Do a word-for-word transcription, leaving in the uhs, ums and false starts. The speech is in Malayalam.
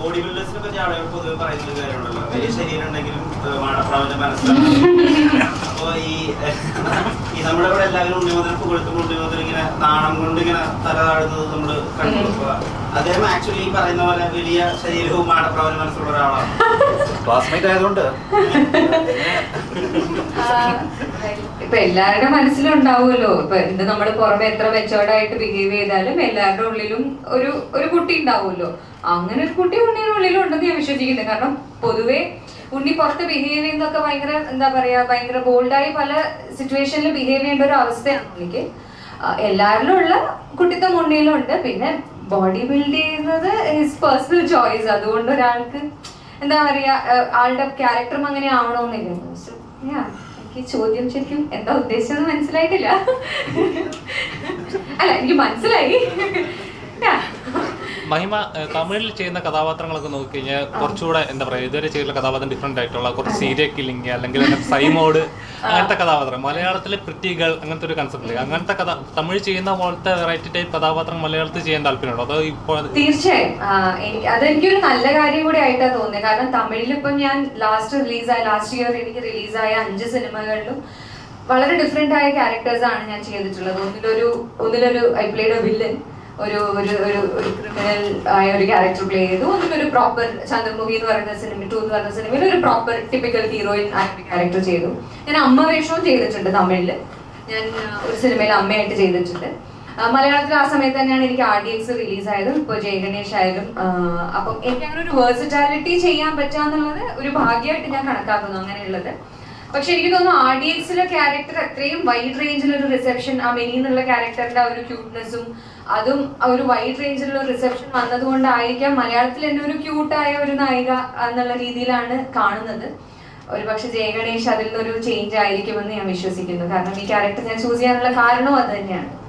ബോഡി ബിൽഡേഴ്സിനെ പറ്റി ആളുകൾ പൊതുവെ പറയുന്ന ഒരു കാര്യമുണ്ടല്ലോ, വലിയ ശരീരം ഉണ്ടെങ്കിലും മാടപ്രാവിന്റെ മനസ്സിലാണ്. അപ്പൊ ഈ ഈ നമ്മുടെ ഇവിടെ എല്ലാവരും ഉണ്ണിമുതൽ പുകഴ്ത്തും ഉണ്ണിമുതൽ ഇങ്ങനെ നാണം കൊണ്ട് ഇങ്ങനെ തല താഴുന്നത് നമ്മള് കണ്ടു. അദ്ദേഹം ആക്ച്വലി ഈ പറയുന്ന പോലെ വലിയ ശരീരവും മാടപ്രാവിന്റെ മനസ്സുള്ള ഒരാളാണ്. ക്ലാസ്മേറ്റ് ആയതുകൊണ്ട് ഇപ്പൊ എല്ലാവരുടെ മനസ്സിലും ഉണ്ടാവുമല്ലോ. ഇപ്പൊ ഇത് നമ്മൾ പുറമെ എത്ര മെച്ചോർഡായിട്ട് ബിഹേവ് ചെയ്താലും എല്ലാവരുടെ ഉള്ളിലും ഒരു ഒരു കുട്ടി ഉണ്ടാവുമല്ലോ. അങ്ങനെ ഒരു കുട്ടി ഉണ്ണിയുടെ ഉള്ളിലും ഉണ്ടെന്ന് ഞാൻ വിശ്വസിക്കുന്നത്. കാരണം പൊതുവെ ഉണ്ണി പുറത്ത് ബിഹേവ് ചെയ്യുന്നതൊക്കെ ഭയങ്കര എന്താ പറയാ ഭയങ്കര ബോൾഡായി പല സിറ്റുവേഷനിൽ ബിഹേവ് ചെയ്യേണ്ട ഒരു അവസ്ഥയാണ് ഉണ്ണിക്ക്. എല്ലാവരിലും ഉള്ള കുട്ടിത്തം ഉണ്ണിയിലും ഉണ്ട്. പിന്നെ ബോഡി ബിൽഡ് ചെയ്യുന്നത് ഹിസ് പേഴ്സണൽ ചോയ്സ്. അതുകൊണ്ട് ഒരാൾക്ക് എന്താ പറയാ ആളുടെ ക്യാരക്ടറും അങ്ങനെ ആവണമെന്നില്ല. എനിക്ക് ചോദ്യം ശരിക്കും എന്താ ഉദ്ദേശിച്ചത് മനസ്സിലായിട്ടില്ല. അല്ല എനിക്ക് മനസ്സിലായി. മഹിമ തമിഴിൽ ചെയ്യുന്ന കഥാപാത്രങ്ങളൊക്കെ നോക്കിക്കഴിഞ്ഞാൽ കുറച്ചുകൂടെ എന്താ പറയുക ഇതുവരെ ചെയ്തുള്ള കഥാപാത്രം ഡിഫറെന്റ് ആയിട്ടുള്ള കുറച്ച് സീരിയൽ കില്ലിങ് അല്ലെങ്കിൽ സൈമോഡ് അങ്ങനത്തെ കഥാപാത്രം. മലയാളത്തിലെ പ്രിറ്റികൾ അങ്ങനത്തെ ഒരു കൺസെപ്റ്റ് അങ്ങനത്തെ കഥ തമിഴ് ചെയ്യുന്ന പോലത്തെ വെറൈറ്റി ടൈപ്പ് കഥാപാത്രം മലയാളത്തിൽ ചെയ്യാൻ താല്പര്യമുണ്ടോ? അതോ ഇപ്പോൾ? തീർച്ചയായും എനിക്ക് അതെനിക്കൊരു നല്ല കാര്യം കൂടി ആയിട്ടാണ് തോന്നിയത്. കാരണം തമിഴിൽ ഇപ്പം ഞാൻ ലാസ്റ്റ് റിലീസായ ലാസ്റ്റ് ഇയർ എനിക്ക് റിലീസായ അഞ്ച് സിനിമകളിലും വളരെ ഡിഫറെന്റ് ആയ ക്യാരക്ടേഴ്സ് ആണ് ഞാൻ ചെയ്തിട്ടുള്ളത്. ഒന്നിലൊരു ഒന്നിലൊരു ഐ പ്ലേഡ് എ വില്ലൻ, ഒരു ഒരു ഒരു ഒരു ക്രിമിനൽ ആയ ഒരു ക്യാരക്ടർ പ്ലേ ചെയ്തു. ഒന്നിലൊരു പ്രോപ്പർ ചന്ദ്രമുഖി എന്ന് പറയുന്ന സിനിമ ടു എന്ന് പറയുന്ന സിനിമയിൽ ഒരു പ്രോപ്പർ ടിപ്പിക്കൽ ഹീറോയിൻ ആയ ഒരു ക്യാരക്ടർ ചെയ്തു. ഞാൻ അമ്മ വേഷവും ചെയ്തിട്ടുണ്ട് തമിഴിൽ. ഞാൻ ഒരു സിനിമയിൽ അമ്മയായിട്ട് ചെയ്തിട്ടുണ്ട്. മലയാളത്തിൽ ആ സമയത്ത് തന്നെയാണ് എനിക്ക് ആർ ഡി എക്സ് റിലീസായതും ഇപ്പോൾ ജയ ഗണേഷ് ആയാലും. അപ്പം എനിക്ക് അങ്ങനെ ഒരു വേഴ്സിറ്റാലിറ്റി ചെയ്യാൻ പറ്റാന്നുള്ളത് ഒരു ഭാഗ്യമായിട്ട് ഞാൻ കണക്കാക്കുന്നു അങ്ങനെയുള്ളത്. പക്ഷെ എനിക്ക് തോന്നുന്നു ആർ ഡി എക്സിലെ ക്യാരക്ടർ അത്രയും വൈഡ് റേഞ്ചിലൊരു റിസെപ്ഷൻ, ആ മെനി എന്നുള്ള ക്യാരക്ടറിന്റെ ആ ഒരു ക്യൂട്ട്നെസ്സും അതും ഒരു വൈഡ് റേഞ്ചിലുള്ള റിസെപ്ഷൻ വന്നതുകൊണ്ടായിരിക്കാം മലയാളത്തിൽ തന്നെ ഒരു ക്യൂട്ടായ ഒരു നായിക എന്നുള്ള രീതിയിലാണ് കാണുന്നത്. ഒരു പക്ഷെ ജയ ഗണേഷ് അതിൽ നിന്നൊരു ചേഞ്ച് ആയിരിക്കുമെന്ന് ഞാൻ വിശ്വസിക്കുന്നു. കാരണം ഈ ക്യാരക്ടർ ഞാൻ ചൂസ് ചെയ്യാനുള്ള കാരണവും അത് തന്നെയാണ്.